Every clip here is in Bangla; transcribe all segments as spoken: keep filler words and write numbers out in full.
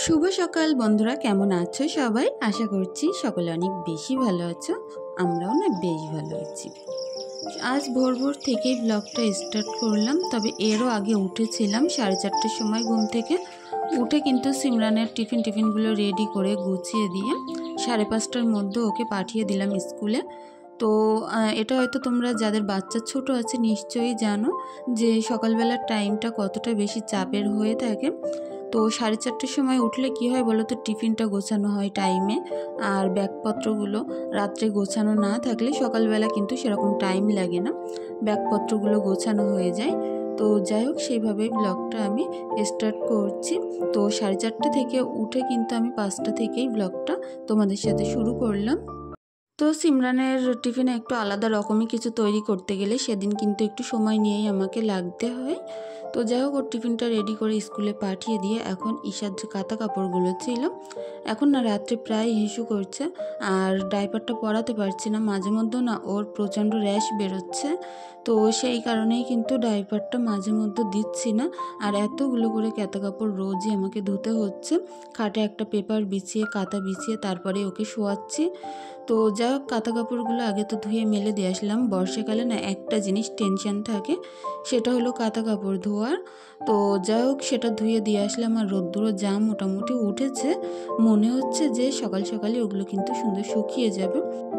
শুভ সকাল বন্ধুরা, কেমন আছো সবাই? আশা করছি সকলে অনেক বেশি ভালো আছো। আমরাও না বেশ ভালো আছি। আজ ভোর ভোর থেকেই ব্লগটা স্টার্ট করলাম, তবে এরও আগে উঠেছিলাম সাড়ে চারটের সময় ঘুম থেকে। উঠে কিন্তু সিমরানের টিফিন টিফিনগুলো রেডি করে গুছিয়ে দিয়ে সাড়ে পাঁচটার মধ্যে ওকে পাঠিয়ে দিলাম স্কুলে। তো এটা হয়তো তোমরা যাদের বাচ্চা ছোট আছে নিশ্চয়ই জানো যে সকালবেলার টাইমটা কতটা বেশি চাপের হয়ে থাকে। তো সাড়ে চারটের সময় উঠলে কি হয় বলো তো, টিফিনটা গোছানো হয় টাইমে, আর ব্যাগপত্রগুলো রাত্রে গোছানো না থাকলে সকালবেলা কিন্তু সেরকম টাইম লাগে না, ব্যাগপত্রগুলো গোছানো হয়ে যায়। তো যাই হোক, সেইভাবেই ব্লগটা আমি স্টার্ট করছি। তো সাড়ে চারটে থেকে উঠে কিন্তু আমি পাঁচটা থেকেই ব্লগটা তোমাদের সাথে শুরু করলাম। তো সিমরানের টিফিনে একটু আলাদা রকমই কিছু তৈরি করতে গেলে সেদিন কিন্তু একটু সময় নিয়েই আমাকে লাগতে হয়। তো যাই হোক, ওর টিফিনটা রেডি করে স্কুলে পাঠিয়ে দিয়ে এখন ঈশার যে কাঁথা কাপড়গুলো ছিল, এখন না রাত্রে প্রায় হিসু করছে, আর ডাইপারটা পরাতে পারছি না, মাঝে মধ্যে না ওর প্রচণ্ড র্যাশ বেরোচ্ছে। তো সেই কারণেই কিন্তু ডাইপারটা মাঝে মধ্যে দিচ্ছি না। আর এতগুলো করে কাঁথা কাপড় রোজই আমাকে ধুতে হচ্ছে। খাটে একটা পেপার বিছিয়ে কাঁথা বিছিয়ে তারপরে ওকে শোয়াচ্ছি। তো যাই হোক, কাঁথা কাপড়গুলো আগে তো ধুয়ে মেলে দিয়ে আসলাম। বর্ষাকালে না একটা জিনিস টেনশন থাকে, সেটা হলো কাঁথা কাপড় ধোয়ার। তো যাই হোক, সেটা ধুয়ে দিয়ে আসলাম। আর রোদ্দুরও যা মোটামুটি উঠেছে, মনে হচ্ছে যে সকাল সকালে ওগুলো কিন্তু সুন্দর শুকিয়ে যাবে।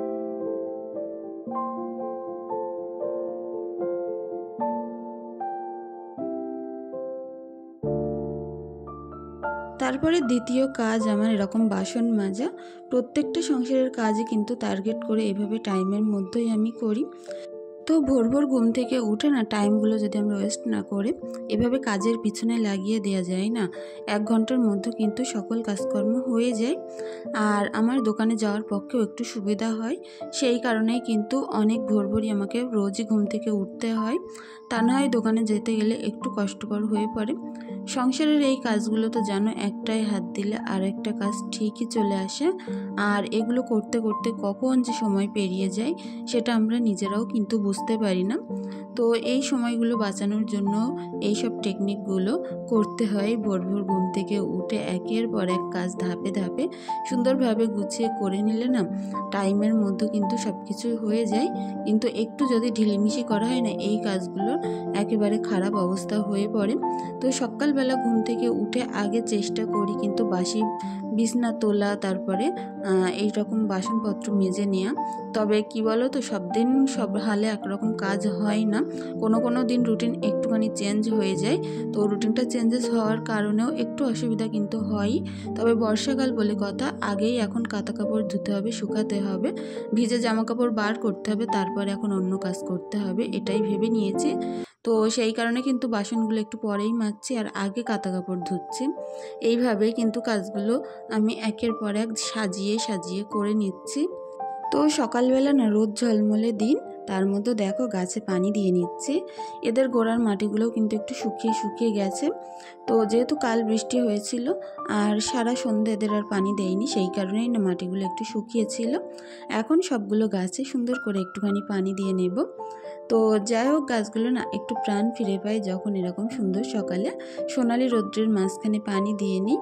তারপরে দ্বিতীয় কাজ আমার এরকম বাসন মাজা। প্রত্যেকটা সংসারের কাজই কিন্তু টার্গেট করে এভাবে টাইমের মধ্যেই আমি করি। তো ভোর ভোর ঘুম থেকে উঠে না টাইমগুলো যদি আমরা ওয়েস্ট না করে এভাবে কাজের পিছনে লাগিয়ে দেওয়া যায় না, এক ঘন্টার মধ্যে কিন্তু সকল কাজকর্ম হয়ে যায়। আর আমার দোকানে যাওয়ার পক্ষেও একটু সুবিধা হয়, সেই কারণেই কিন্তু অনেক ভোর ভোরই আমাকে রোজই ঘুম থেকে উঠতে হয়। তা না হয় দোকানে যেতে গেলে একটু কষ্টকর হয়ে পড়ে। সংসারের এই কাজগুলো তো জানো, একটাই হাত দিলে আর একটা কাজ ঠিকই চলে আসে। আর এগুলো করতে করতে কখন যে সময় পেরিয়ে যায় সেটা আমরা নিজেরাও কিন্তু বুঝতে পারি না। তো এই সময়গুলো বাঁচানোর জন্য এইসব টেকনিকগুলো করতে হয়। ভোর ভোর ঘুম থেকে উঠে একের পর এক কাজ ধাপে ধাপে সুন্দরভাবে গুছিয়ে করে নিলে না টাইমের মধ্যে কিন্তু সব কিছু হয়ে যায়। কিন্তু একটু যদি ঢিলেমিশি করা হয় না, এই কাজগুলোর একেবারে খারাপ অবস্থা হয়ে পড়ে। তো সকালবেলা ঘুম থেকে উঠে আগে চেষ্টা করি কিন্তু বাসি বিছনা তোলা, তারপরে এই রকম বাসনপত্র মেজে নেওয়া। তবে কি বলো তো, সব দিন সব হালে একরকম কাজ হয় না, কোনো কোনো দিন রুটিন একটুখানি চেঞ্জ হয়ে যায়। তো রুটিনটা চেঞ্জেস হওয়ার কারণেও একটু অসুবিধা কিন্তু হয়। তবে বর্ষাকাল বলে কথা, আগেই এখন কাঁথা কাপড় ধুতে হবে, শুকাতে হবে, ভিজে জামা কাপড় বার করতে হবে, তারপরে এখন অন্য কাজ করতে হবে, এটাই ভেবে নিয়েছি। তো সেই কারণে কিন্তু বাসনগুলো একটু পরেই মাজছি আর আগে কাঁথা কাপড় ধুচ্ছি। এইভাবেই কিন্তু কাজগুলো আমি একের পর এক সাজিয়ে সাজিয়ে করে নিচ্ছি। তো সকালবেলা না রোদ ঝলমলে দিন, তার মধ্যে দেখো গাছে পানি দিয়ে নিচ্ছি। এদের গোড়ার মাটিগুলোও কিন্তু একটু শুকিয়ে শুকিয়ে গেছে। তো যেহেতু কাল বৃষ্টি হয়েছিল আর সারা সন্ধ্যে এদের আর পানি দেয়নি, সেই কারণেই না মাটিগুলো একটু শুকিয়েছিল। এখন সবগুলো গাছে সুন্দর করে একটুখানি পানি দিয়ে নেব। তো যাই হোক, গাছগুলো না একটু প্রাণ ফিরে পায় যখন এরকম সুন্দর সকালে সোনালি রৌদ্রের মাঝখানে পানি দিয়ে নিই।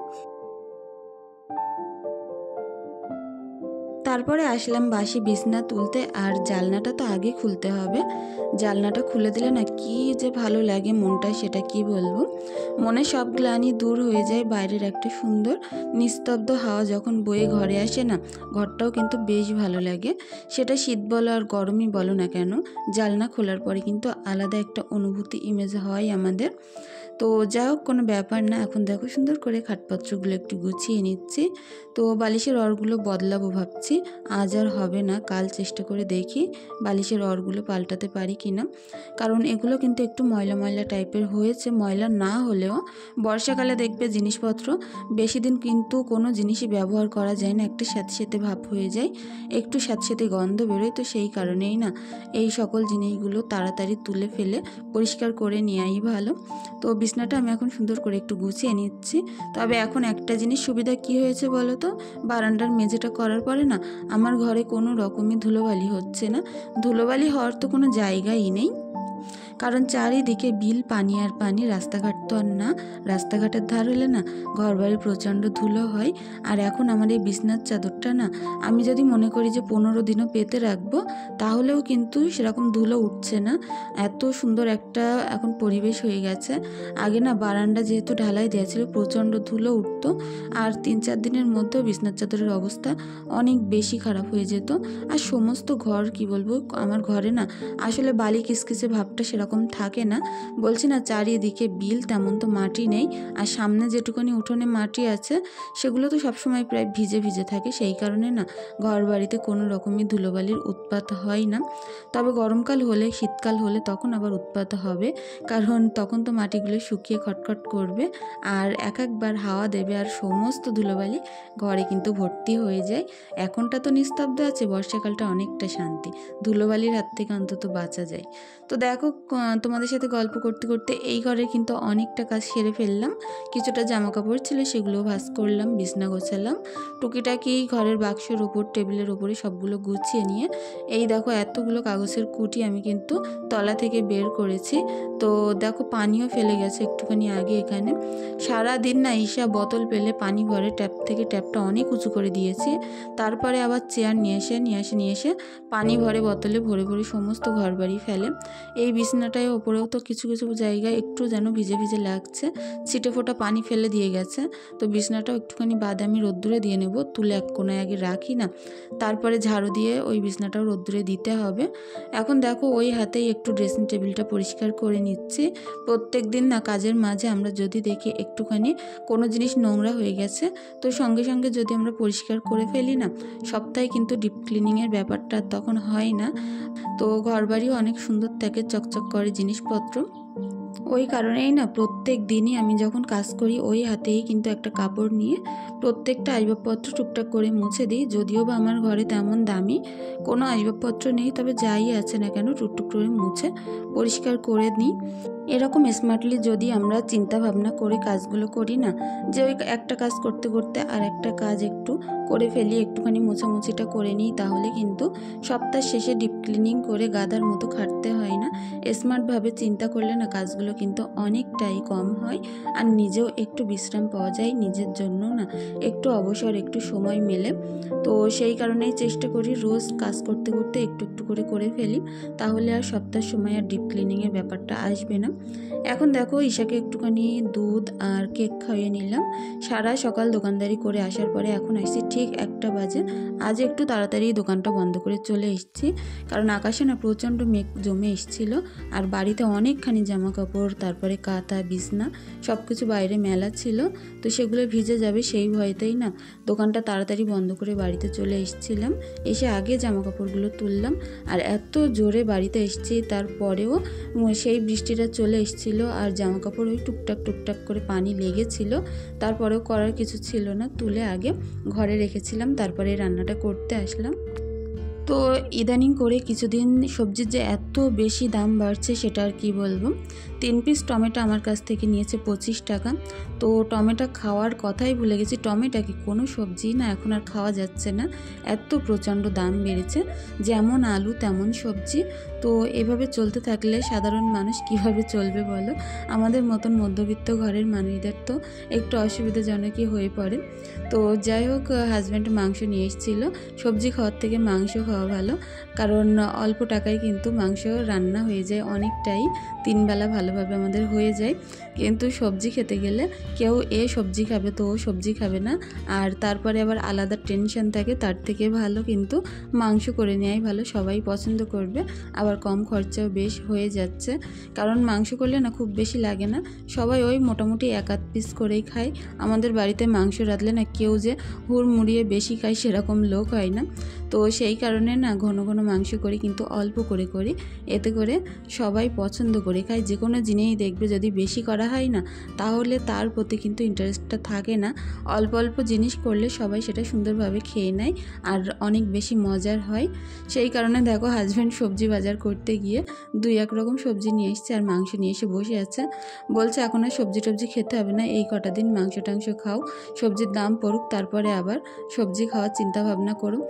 তারপরে আসলাম বাসি বিছনা তুলতে, আর জালনাটা তো আগে খুলতে হবে। জালনাটা খুলে দিলে না কি যে ভালো লাগে মনটা, সেটা কি বলবো। মনে সব গ্লানি দূর হয়ে যায়। বাইরের একটা সুন্দর নিস্তব্ধ হাওয়া যখন বয়ে ঘরে আসে না, ঘরটাও কিন্তু বেশ ভালো লাগে। সেটা শীত বলো আর গরমই বলো না কেন, জালনা খোলার পরে কিন্তু আলাদা একটা অনুভূতি ইমেজ হয় আমাদের। তো যাই হোক, কোনো ব্যাপার না। এখন দেখো সুন্দর করে খাটপত্রগুলো একটু গুছিয়ে নিচ্ছি। তো বালিশের অরগুলো বদলাবো ভাবছি, আজ আর হবে না, কাল চেষ্টা করে দেখি বালিশের অরগুলো পাল্টাতে পারি কি না। কারণ এগুলো কিন্তু একটু ময়লা ময়লা টাইপের হয়েছে। ময়লা না হলেও বর্ষাকালে দেখবে জিনিসপত্র বেশি দিন কিন্তু কোনো জিনিসই ব্যবহার করা যায় না, একটা স্যাঁতস্যাঁতে ভাব হয়ে যায়, একটু স্যাঁতস্যাঁতে গন্ধ বেরোয়। তো সেই কারণেই না এই সকল জিনিসগুলো তাড়াতাড়ি তুলে ফেলে পরিষ্কার করে নেওয়াই ভালো। তো বিছনাটা আমি এখন সুন্দর করে একটু গুছিয়ে নিচ্ছি। তবে এখন একটা জিনিস সুবিধা কি হয়েছে বলো তো, বারান্দার মেঝেটা করার পরে না আমার ঘরে কোনো রকমই ধুলোবালি হচ্ছে না। ধুলোবালি হওয়ার তো কোনো জায়গাই নেই, কারণ চারিদিকে বিল, পানি আর পানি, রাস্তাঘাট তো আর না। রাস্তাঘাটের ধার হলে না ঘরবাড়ি প্রচণ্ড ধুলো হয়। আর এখন আমার এই বিছনার চাদরটা না আমি যদি মনে করি যে পনেরো দিনও পেতে রাখবো তাহলেও কিন্তু সেরকম ধুলো উঠছে না। এত সুন্দর একটা এখন পরিবেশ হয়ে গেছে। আগে না বারান্দা যেহেতু ঢালাই দেওয়া ছিল প্রচণ্ড ধুলো উঠতো, আর তিন চার দিনের মধ্যেও বিছনার চাদরের অবস্থা অনেক বেশি খারাপ হয়ে যেত। আর সমস্ত ঘর কি বলবো, আমার ঘরে না আসলে বালি কিসকিসে ভাবটা সেরকম থাকে না। বলছি না চারিদিকে বিল, তেমন তো মাটি নেই। আর সামনে যেটুকুনি উঠোনে মাটি আছে সেগুলো তো সবসময় প্রায় ভিজে ভিজে থাকে, সেই কারণে না ঘর বাড়িতে কোনো রকমই ধুলোবালির উৎপাত হয় না। তবে গরমকাল হলে, শীতকাল হলে তখন আবার উৎপাত হবে, কারণ তখন তো মাটিগুলো শুকিয়ে খটখট করবে আর এক একবার হাওয়া দেবে আর সমস্ত ধুলোবালি ঘরে কিন্তু ভর্তি হয়ে যায়। এখনটা তো নিস্তব্ধ আছে, বর্ষাকালটা অনেকটা শান্তি, ধুলোবালির হাত থেকে অন্তত বাঁচা যায়। তো দেখো তোমাদের সাথে গল্প করতে করতে এই ঘরে কিন্তু অনেকটা কাজ সেরে ফেললাম। কিছুটা জামা কাপড় ছিল সেগুলো ভাঁজ করলাম, বিছনা গোছালাম, টুকিটাকি ঘরের বাক্সের ওপর, টেবিলের ওপরে সবগুলো গুছিয়ে নিয়ে এই দেখো এতগুলো কাগজের কুটি আমি কিন্তু তলা থেকে বের করেছি। তো দেখো পানিও ফেলে গেছে একটুখানি আগে এখানে। সারা দিন না ঈশা বোতল পেলে পানি ভরে ট্যাপ থেকে, ট্যাপটা অনেক উঁচু করে দিয়েছি। তারপরে আবার চেয়ার নিয়ে এসে নিয়ে এসে নিয়ে এসে পানি ভরে বোতলে ভরে ভরে সমস্ত ঘর বাড়ি ফেলে। এই বিছনাটায় ওপরেও তো কিছু কিছু জায়গায় একটু যেন ভিজে ভিজে লাগছে, ছিটে ফোটা পানি ফেলে দিয়ে গেছে। তো বিছনাটাও একটুখানি বাদামি রোদ্দুরে দিয়ে নেব, তুলে এক কোনায় আগে রাখি না, তারপরে ঝাড়ু দিয়ে ওই বিছনাটাও রোদ্দুরে দিতে হবে। এখন দেখো ওই হাতেই একটু ড্রেসিং টেবিলটা পরিষ্কার করে নিচ্ছি। প্রত্যেক দিন না কাজের মাঝে আমরা যদি দেখি একটুখানি কোনো জিনিস নোংরা হয়ে গেছে তো সঙ্গে সঙ্গে যদি আমরা পরিষ্কার করে ফেলি না, সপ্তাহে কিন্তু ডিপ ক্লিনিংয়ের ব্যাপারটা তখন হয় না। তো ঘরবাড়িও অনেক সুন্দর থাকে, চকচক করে জিনিসপত্র। ওই কারণেই না প্রত্যেক দিনই আমি যখন কাজ করি ওই হাতেই কিন্তু একটা কাপড় নিয়ে প্রত্যেকটা আসবাবপত্র টুকটাক করে মুছে দিই। যদিও বা আমার ঘরে তেমন দামি কোনো আসবাবপত্র নেই, তবে যাই আছে না কেন টুকটুক করে মুছে পরিষ্কার করে নিই। এরকম স্মার্টলি যদি আমরা চিন্তা ভাবনা করে কাজগুলো করি না, যে ওই একটা কাজ করতে করতে আর একটা কাজ একটু করে ফেলি, একটুখানি মোছামুছিটা করে নিই, তাহলে কিন্তু সপ্তাহ শেষে ডিপ ক্লিনিং করে গাদার মতো খাটতে হয় না। স্মার্টভাবে চিন্তা করলে না কাজগুলো কিন্তু অনেকটাই কম হয়, আর নিজেও একটু বিশ্রাম পাওয়া যায়, নিজের জন্য না একটু অবসর, একটু সময় মেলে। তো সেই কারণেই চেষ্টা করি রোজ কাজ করতে করতে একটু একটু করে করে ফেলি, তাহলে আর সপ্তাহের সময় আর ডিপ ক্লিনিংয়ের ব্যাপারটা আসবে না। এখন দেখো ঈশাকে একটুখানি দুধ আর কেক খাইয়ে নিলাম। সারা সকাল দোকানদারি করে আসার পরে এখন আসছি ঠিক একটা বাজে। আজ একটু তাড়াতাড়ি দোকানটা বন্ধ করে চলে এসেছি, কারণ আকাশে না প্রচণ্ড মেঘ জমে এসেছিল, আর বাড়িতে অনেকখানি জামা কাপড়, তারপরে কাঁথা, বিছনা সব কিছু বাইরে মেলা ছিল, তো সেগুলো ভিজে যাবে সেই ভয়তেই না দোকানটা তাড়াতাড়ি বন্ধ করে বাড়িতে চলে এসেছিলাম। এসে আগে জামা কাপড়গুলো তুললাম, আর এত জোরে বাড়িতে এসেছি তারপরেও সেই বৃষ্টিটা চলে এসেছিলো, আর জামা কাপড় ওই টুকটাক টুকটাক করে পানি লেগেছিল, তারপরেও করার কিছু ছিল না, তুলে আগে ঘরে রেখেছিলাম, তারপরে রান্নাটা করতে আসলাম। তো ইদানিং করে কিছুদিন সবজির যে এত বেশি দাম বাড়ছে সেটা আর কি বলবো। তিন পিস টমেটো আমার কাছ থেকে নিয়েছে পঁচিশ টাকা। তো টমেটো খাওয়ার কথাই ভুলে গেছি, টমেটো কি কোনো সবজি না এখন আর খাওয়া যাচ্ছে না, এত প্রচণ্ড দাম বেড়েছে, যেমন আলু তেমন সবজি। তো এভাবে চলতে থাকলে সাধারণ মানুষ কিভাবে চলবে বলো? আমাদের মতন মধ্যবিত্ত ঘরের মানুষদের তো একটু অসুবিধাজনকই হয়ে পড়ে। তো যাই হোক, হাজব্যান্ড মাংস নিয়ে এসেছিলো। সবজি খাওয়ার থেকে মাংস খাওয়া ভালো, কারণ অল্প টাকায় কিন্তু মাংস রান্না হয়ে যায় অনেকটাই, তিনবেলা ভালোভাবে আমাদের হয়ে যায়। কিন্তু সবজি খেতে গেলে কেউ এ সবজি খাবে তো ও সবজি খাবে না, আর তারপরে আবার আলাদা টেনশন থাকে, তার থেকে ভালো কিন্তু মাংস করে নেওয়াই ভালো, সবাই পছন্দ করবে, আবার কম খরচাও বেশ হয়ে যাচ্ছে। কারণ মাংস করলে না খুব বেশি লাগে না, সবাই ওই মোটামুটি এক আধ পিস করেই খায়। আমাদের বাড়িতে মাংস রাঁধলে না কেউ যে হুড়মুড়িয়ে বেশি খায় সেরকম লোক হয় না। তো সেই কারণে না ঘন ঘন মাংস করি, কিন্তু অল্প করে করি, এতে করে সবাই পছন্দ করে খায়। যে কোনো জিনিসই দেখবে যদি বেশি করা হয় না তাহলে তার প্রতি কিন্তু ইন্টারেস্টটা থাকে না। অল্প অল্প জিনিস করলে সবাই সেটা সুন্দরভাবে খেয়ে নেয় আর অনেক বেশি মজার হয়। সেই কারণে দেখো হাজব্যান্ড সবজি বাজার করতে গিয়ে দুই এক রকম সবজি নিয়ে এসছে আর মাংস নিয়ে এসে বসে আছে, বলছে এখন আর সবজি টবজি খেতে হবে না, এই কটা দিন মাংস টাংস খাও, সবজির দাম পড়ুক, তারপরে আবার সবজি খাওয়ার চিন্তা ভাবনা করো। আমার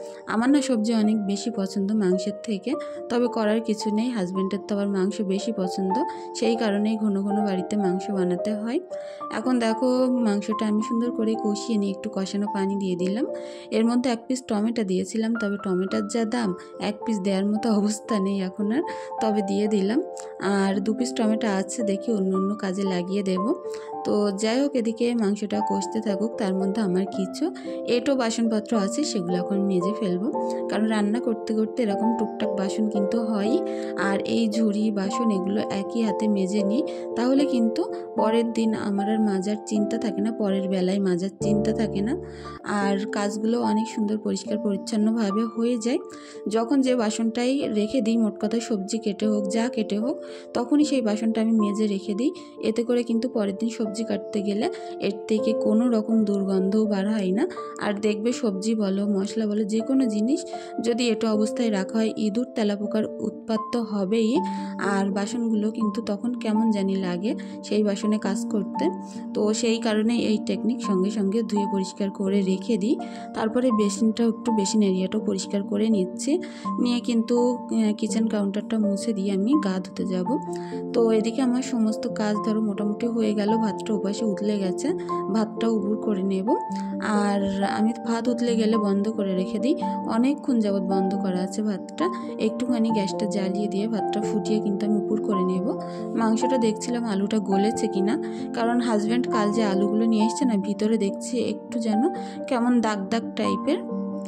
আমার না সবজি অনেক বেশি পছন্দ মাংসের থেকে, তবে করার কিছু নেই, হাজব্যান্ডের তো আবার মাংস বেশি পছন্দ, সেই কারণেই ঘন ঘন বাড়িতে মাংস বানাতে হয়। এখন দেখো মাংসটা আমি সুন্দর করে কষিয়ে নিয়ে একটু কষানো পানি দিয়ে দিলাম। এর মধ্যে এক পিস টমেটো দিয়েছিলাম, তবে টমেটোর যা দাম এক পিস দেওয়ার মতো অবস্থা নেই এখন আর, তবে দিয়ে দিলাম। আর দু পিস টমেটো আছে, দেখি অন্য অন্য কাজে লাগিয়ে দেব। তো যাই হোক, এদিকে মাংসটা কষতে থাকুক, তার মধ্যে আমার কিছু এঁটো বাসনপত্র আছে সেগুলো এখন মেজে ফেলবো, কারণ রান্না করতে করতে এরকম টুকটাক বাসন কিন্তু হয়ই। আর এই ঝুড়ি বাসন এগুলো একই হাতে মেজে নিই, তাহলে কিন্তু পরের দিন আমার আর মাজার চিন্তা থাকে না, পরের বেলায় মাজার চিন্তা থাকে না, আর কাজগুলো অনেক সুন্দর পরিষ্কার পরিচ্ছন্নভাবে হয়ে যায়। যখন যে বাসনটাই রেখে দিই, মোট কথা সবজি কেটে হোক যা কেটে হোক, তখনই সেই বাসনটা আমি মেজে রেখে দিই। এতে করে কিন্তু পরের দিন সবজি কাটতে গেলে এর থেকে কোনো রকম দুর্গন্ধও বার হয় না। আর দেখবে সবজি বলো মশলা বলো যে কোনো জিনিস যদি এটো অবস্থায় রাখা হয়, ইঁদুর তেলাপোকার উৎপাত তো হবেই, আর বাসনগুলো কিন্তু তখন কেমন জানি লাগে সেই বাসনে কাজ করতে। তো সেই কারণে এই টেকনিক সঙ্গে সঙ্গে ধুয়ে পরিষ্কার করে রেখে দিই। তারপরে বেসিনটাও একটু বেসিন এরিয়াটাও পরিষ্কার করে নিচ্ছি, নিয়ে কিন্তু কিচেন কাউন্টারটা মুছে দিয়ে আমি গা ধুতে যাব। তো এদিকে আমার সমস্ত কাজ ধরো মোটামুটি হয়ে গেল, ভাতটা ওপাশে উতলে গেছে, ভাতটা উবুর করে নেব। আর আমি ভাত উতলে গেলে বন্ধ করে রেখে দিই, অনেকক্ষণ যাবৎ বন্ধ করা আছে ভাতটা, একটুখানি গ্যাসটা জ্বালিয়ে দিয়ে ভাতটা ফুটিয়ে কিন্তু আমি উপুর করে নেব। মাংসটা দেখছিলাম আলুটা গলেছে কিনা, কারণ হাজব্যান্ড কাল যে আলুগুলো নিয়ে এসছে না, ভিতরে দেখছি একটু যেন কেমন দাগ দাগ টাইপের,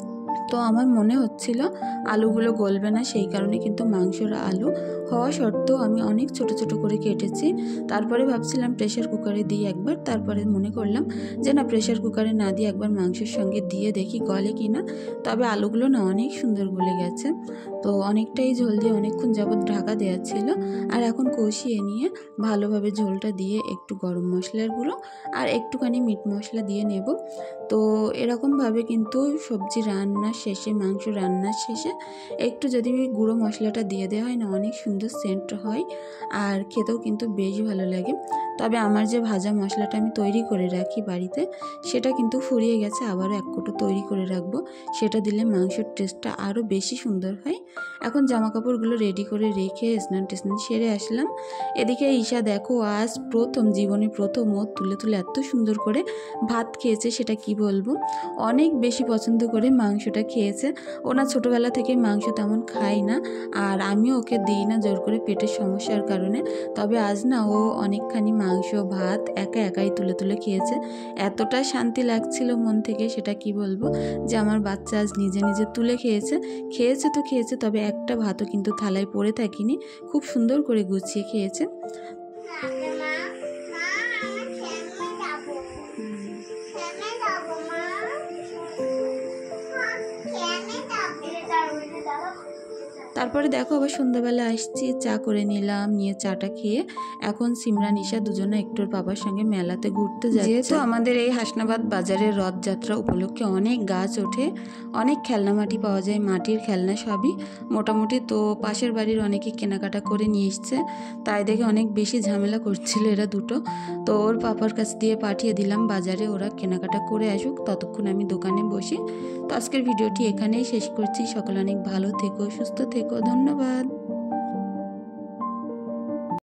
তো আমার মনে হচ্ছিল আলুগুলো গলবে না, সেই কারণে কিন্তু মাংসর আলু হওয়া সত্ত্বেও আমি অনেক ছোট ছোট করে কেটেছি। তারপরে ভাবছিলাম প্রেশার কুকারে দিই একবার, তারপরে মনে করলাম যে না, প্রেশার কুকারে না দিয়ে একবার মাংসের সঙ্গে দিয়ে দেখি গলে কি না। তবে আলুগুলো না অনেক সুন্দর গলে গেছে। তো অনেকটাই ঝোল দিয়ে অনেকক্ষণ যাবৎ ঢাকা দেওয়া ছিল, আর এখন কষিয়ে নিয়ে ভালোভাবে ঝোলটা দিয়ে একটু গরম মশলার গুঁড়ো আর একটুখানি মিট মশলা দিয়ে নেব। তো এরকমভাবে কিন্তু সবজি রান্নার শেষে, মাংস রান্নার শেষে একটু যদি গুঁড়ো মশলাটা দিয়ে দেওয়া হয় না, অনেক সুন্দর সেন্ট হয় আর খেতেও কিন্তু বেশ ভালো লাগে। তবে আমার যে ভাজা মশলাটা আমি তৈরি করে রাখি বাড়িতে, সেটা কিন্তু ফুরিয়ে গেছে, আবারও এক কোটো তৈরি করে রাখবো, সেটা দিলে মাংসের টেস্টটা আরও বেশি সুন্দর হয়। এখন জামা কাপড়গুলো রেডি করে রেখে স্নান টেস্নান সেরে আসলাম। এদিকে ঈশা দেখো আজ প্রথম, জীবনে প্রথম ও তুলে তুলে এত সুন্দর করে ভাত খেয়েছে, সেটা কি বলবো, অনেক বেশি পছন্দ করে মাংসটা খেয়েছে। ওনা ছোটোবেলা থেকে মাংস তেমন খায় না, আর আমিও ওকে দিই না জোর করে পেটের সমস্যার কারণে। তবে আজ না ও অনেকখানি মাংস ভাত একা একাই তুলে তুলে খেয়েছে, এতটা শান্তি লাগছিল মন থেকে, সেটা কি বলবো, যে আমার বাচ্চা আজ নিজে নিজে তুলে খেয়েছে। খেয়েছে তো খেয়েছে, তবে একটা ভাতও কিন্তু থালায় পড়ে থাকিনি, খুব সুন্দর করে গুছিয়ে খেয়েছে। তারপরে দেখো আবার সন্ধ্যাবেলা আসছি, চা করে নিলাম, নিয়ে চাটা খেয়ে এখন সিমরান ঈশা দুজনে একটুর বাবার সঙ্গে মেলাতে ঘুরতে যাচ্ছে। যেহেতু আমাদের এই হাসনাবাদ বাজারের রথযাত্রা উপলক্ষে অনেক গাছ ওঠে, অনেক খেলনা মাটি পাওয়া যায়, মাটির খেলনা সবই মোটামুটি। তো পাশের বাড়ির অনেকে কেনাকাটা করে নিয়ে এসছে, তাই দেখে অনেক বেশি ঝামেলা করছিল এরা দুটো। তো ওর পাপার কাছ দিয়ে পাঠিয়ে দিলাম বাজারে, ওরা কেনাকাটা করে আসুক, ততক্ষণ আমি দোকানে বসি। তো আজকের ভিডিওটি এখানেই শেষ করছি। সকলে অনেক ভালো থেকো, সুস্থ থেকো, ধন্যবাদ।